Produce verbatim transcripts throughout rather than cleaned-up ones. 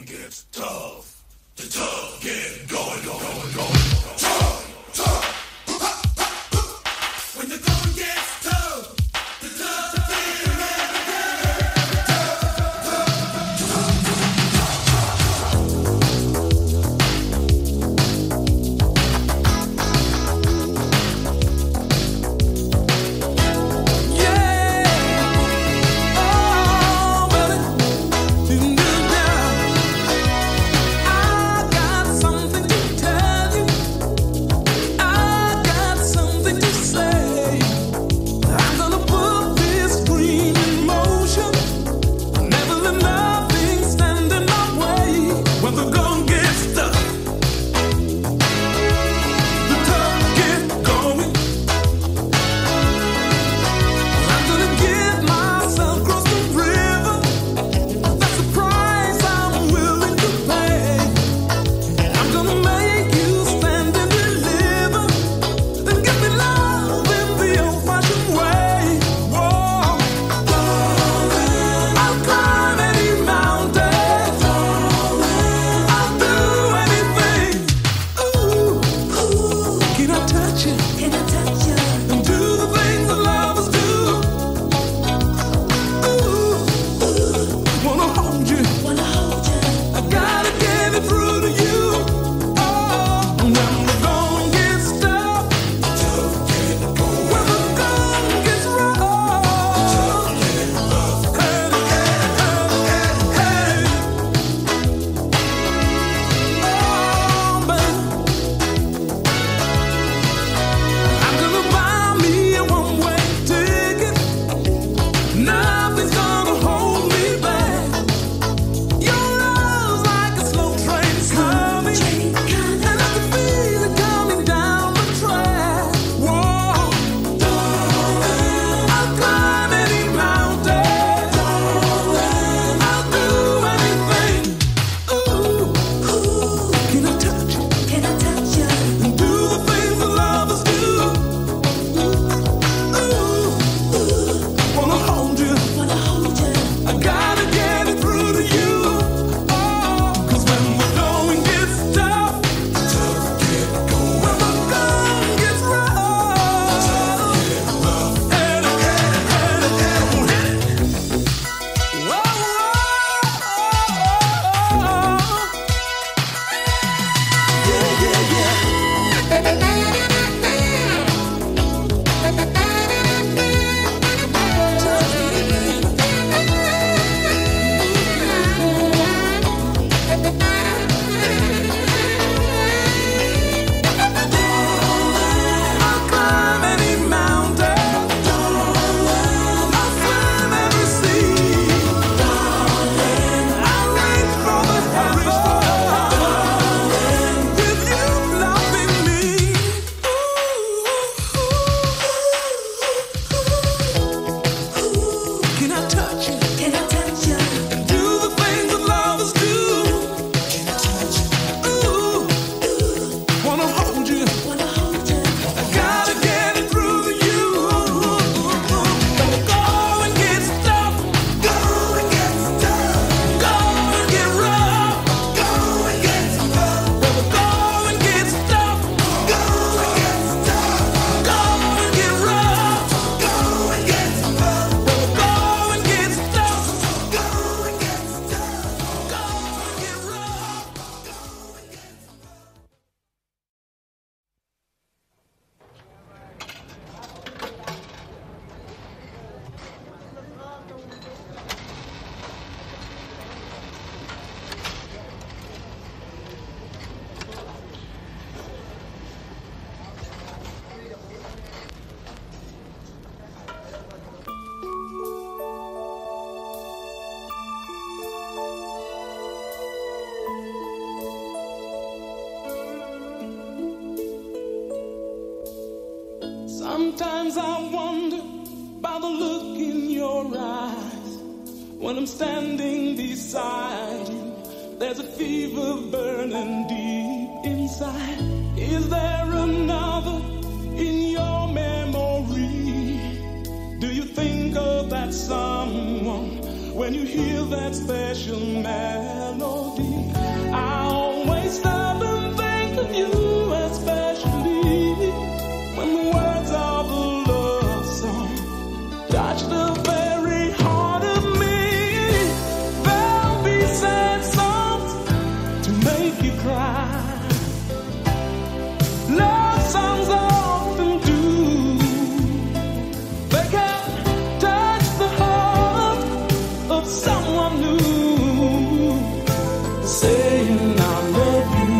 Sometimes I wonder by the look in your eyes. When I'm standing beside you, there's a fever burning deep inside. Is there another in your memory? Do you think of that someone when you hear that special melody, I always stop and think of you, especially when the words of a love song touch the very heart of me. There'll be sad songs to make you cry. Love songs often do. They can touch the heart of someone new, saying I love you.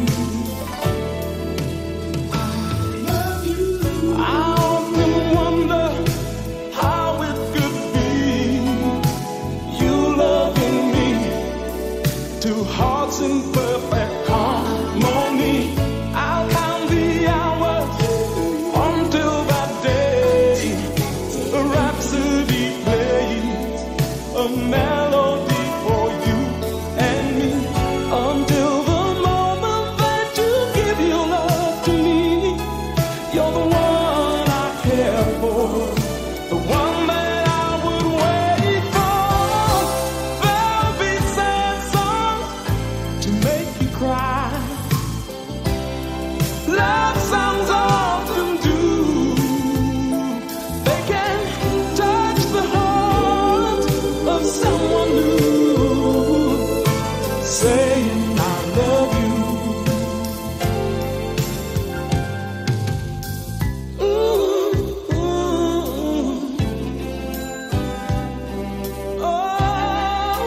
I love you. I often wonder how it could be, you loving me, two hearts in perfect harmony. I'll count the hours until that day a rhapsody plays, a melody for you and me, until the moment that you give your love to me. You're the one I care for, the one that I would wait for. There'll be sad songs to make you cry. Love songs often do. They can touch the heart of someone new, saying I love you. Ooh, ooh. Oh,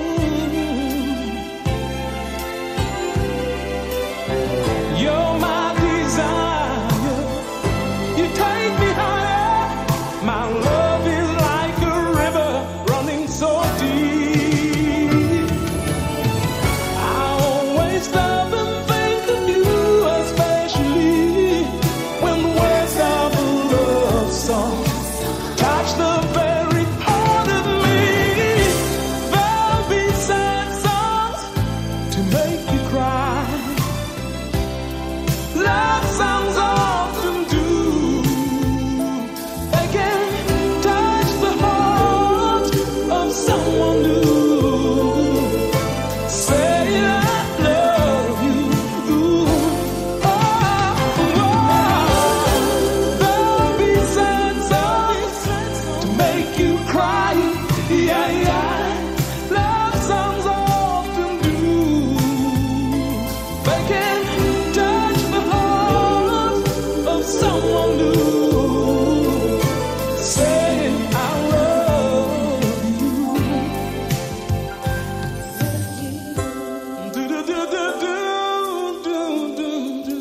ooh. You're my desire, you take me higher. My love is like a river running so deep. I always stop and think of you, especially when the words of a love song touch the very heart of me. There'll be sad songs to make you cry. Love songs often do. They can touch the heart of someone new, say I love you. Ooh. Oh, oh. There'll be sad songs to make you cry. Yeah, yeah. Love songs often do. They can touch the heart of someone new, saying I love you. Do do do do do do do do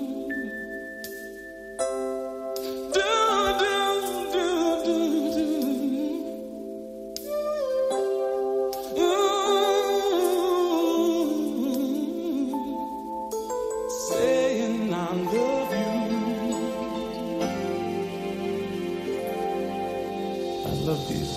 do do do do. Ooh. Saying I love you. I love you.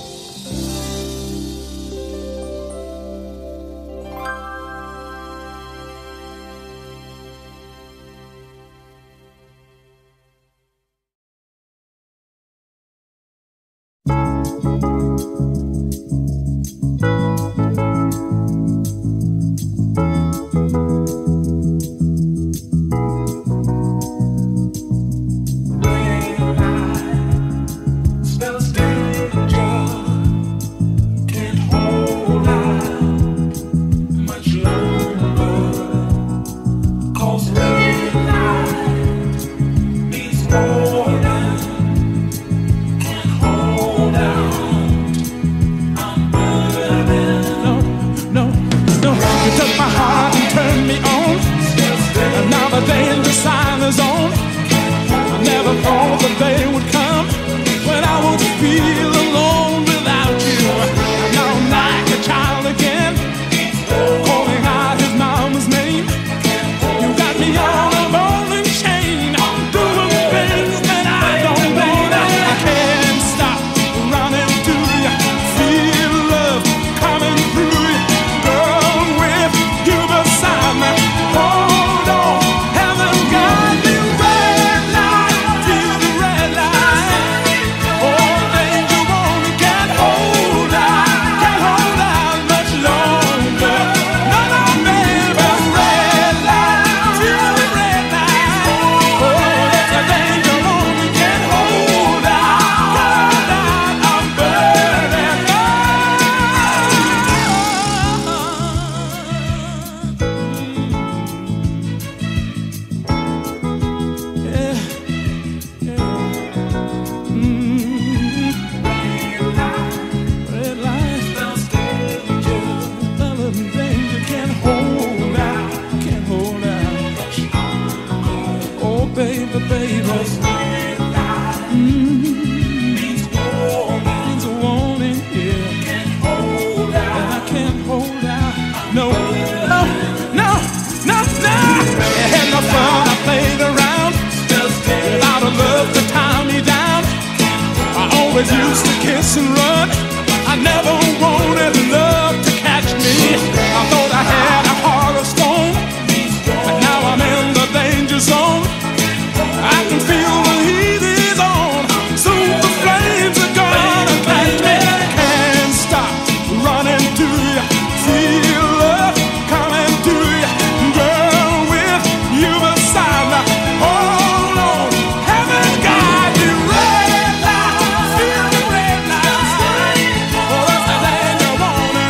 Still danger, can't hold out much longer, 'cause red light needs more than can't hold out. always used to kiss and run. I never wanted love to catch me. I thought I had a heart of stone, but now I'm in the danger zone. I can feel the heat is on, soon the flames are gonna catch me. Can't stop running to you, feel love coming to you, girl, with you beside me. Hold on, heaven guide you. Red light, feel the red light. Oh, that's the thing you want.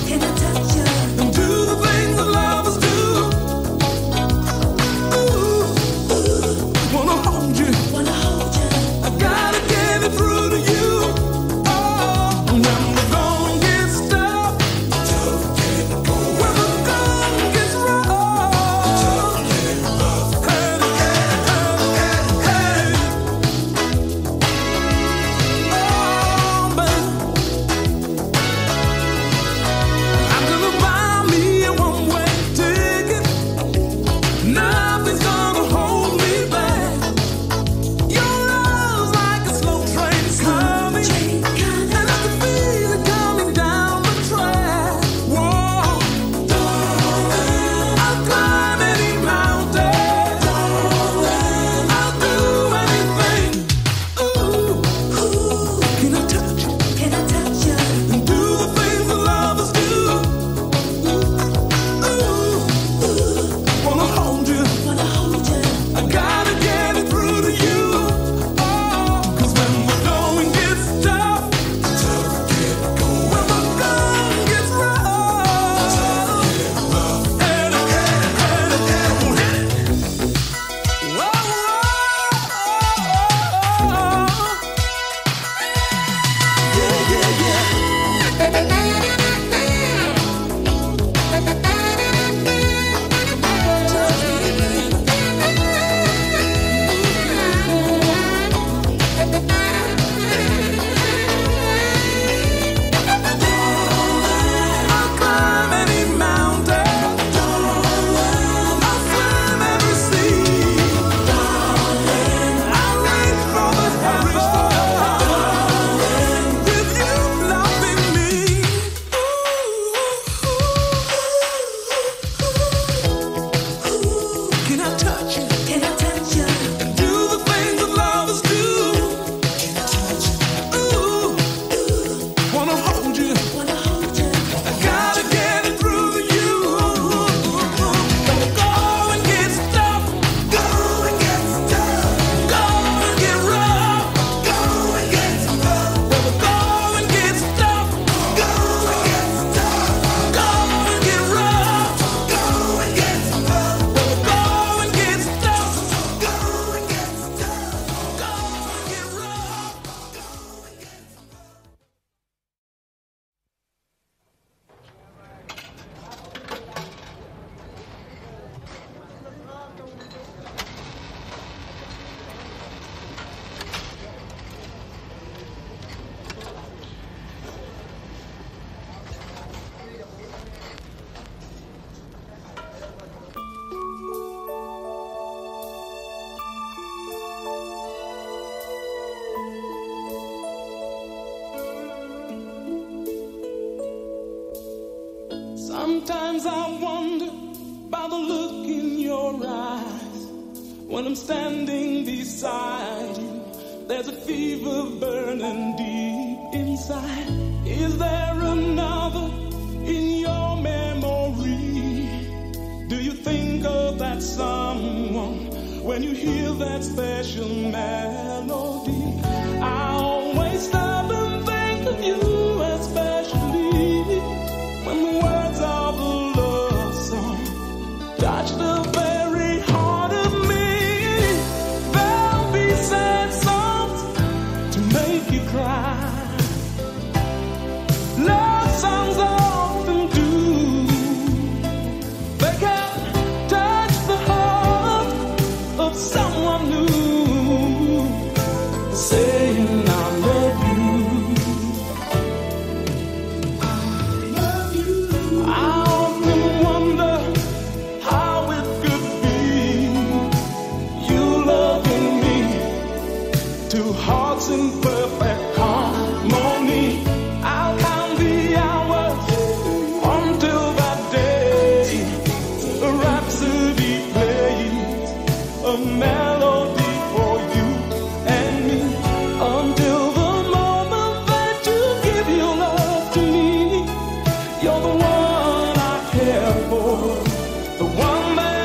Sometimes I wonder by the look in your eyes. When I'm standing beside you, there's a fever burning deep inside. Is there another in your memory? Do you think of that someone when you hear that special melody? I always stop and think of you, especially when the words of a love song touch the very heart of me. There'll be sad songs to make you cry. Love songs often do. They can touch the heart of someone new, saying I love you. Two hearts in perfect harmony. I'll count the hours until that day. A rhapsody plays a melody for you and me, until the moment that you give your love to me. You're the one I care for, the one that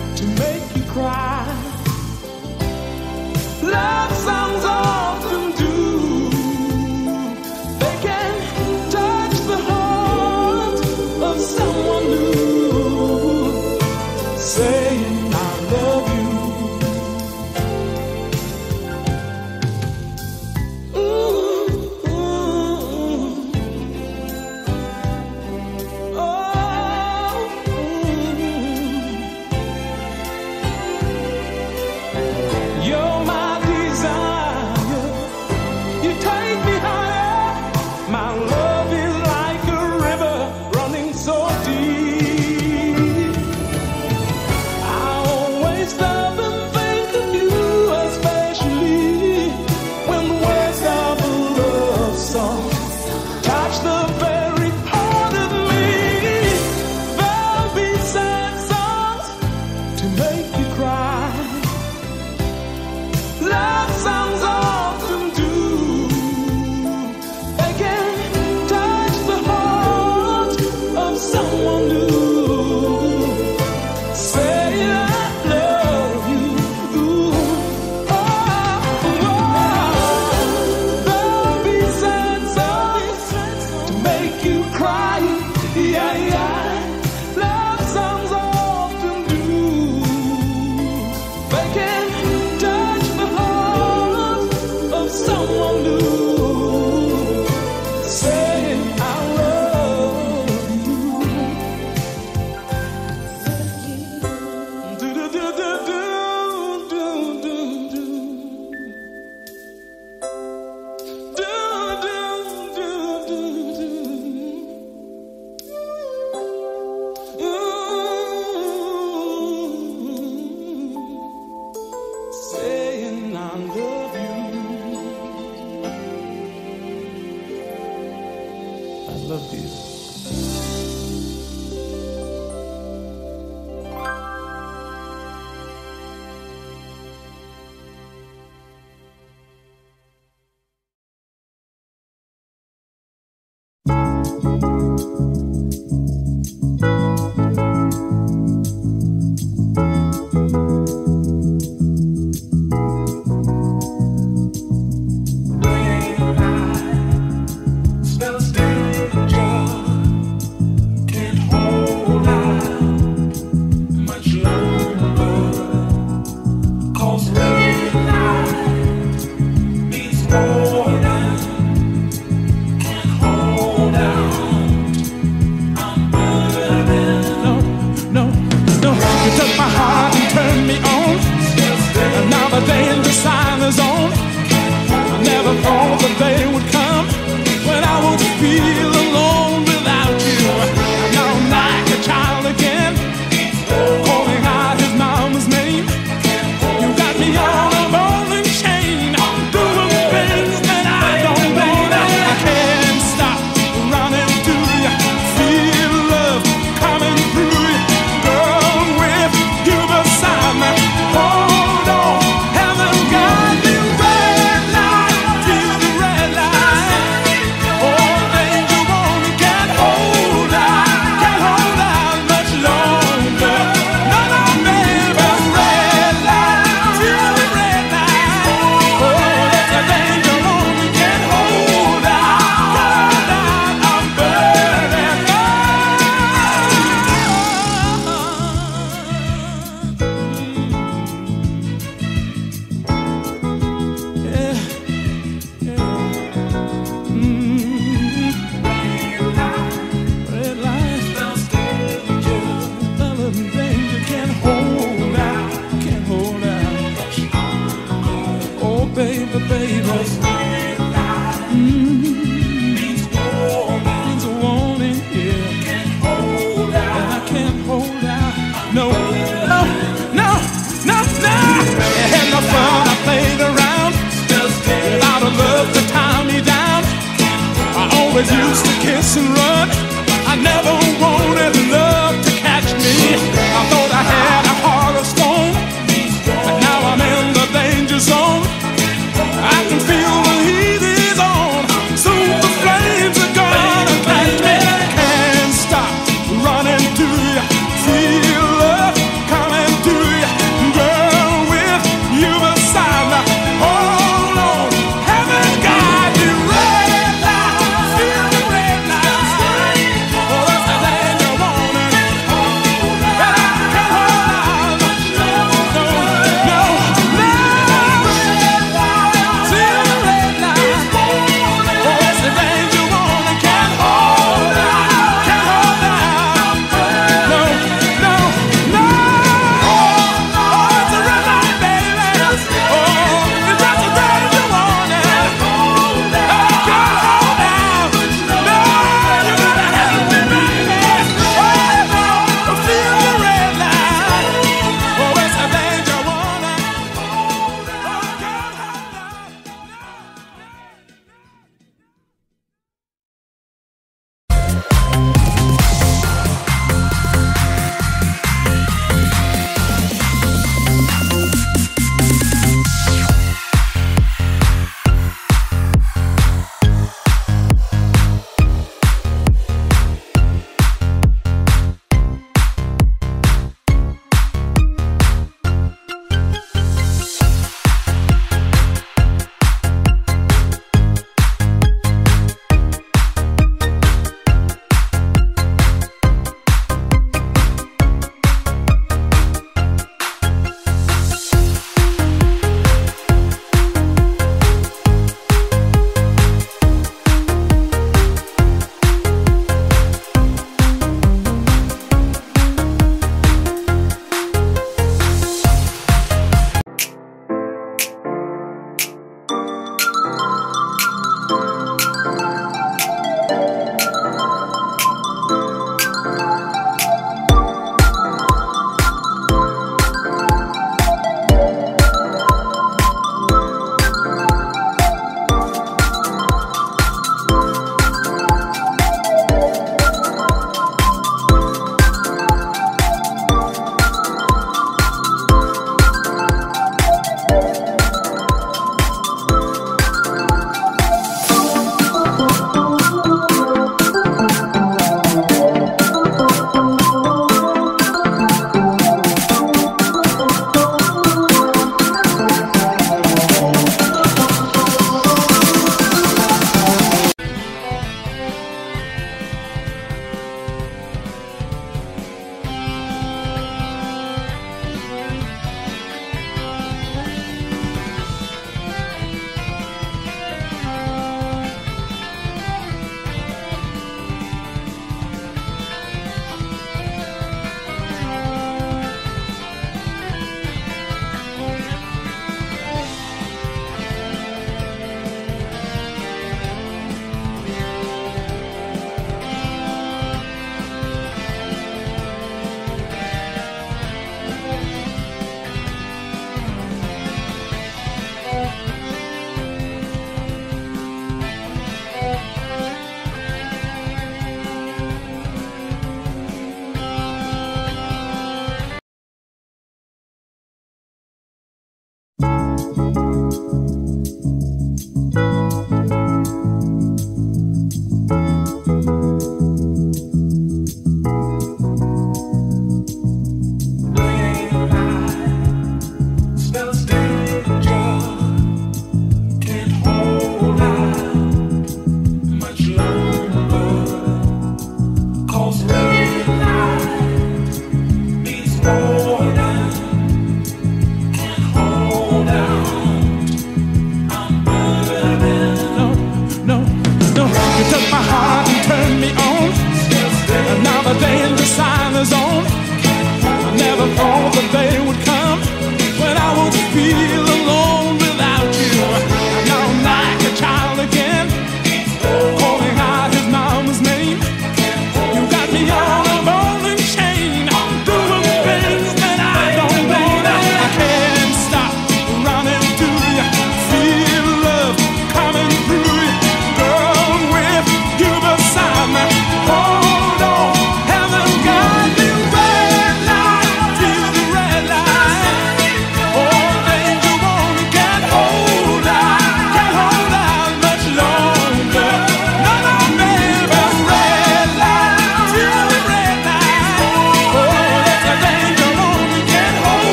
cry. Love songs often do. love you. Used to kiss and run. I never wanted love to catch me. I thought I had a heart of stone, but now I'm in the danger zone. I can feel the heat is on. Soon the flames are gonna catch me. Can't stop running to you. Feel love coming to you, girl, with you beside me. Hold on, haven't got you red light. Feel the red light. Oh, that's the thing you wanna.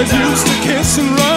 used to kiss and run.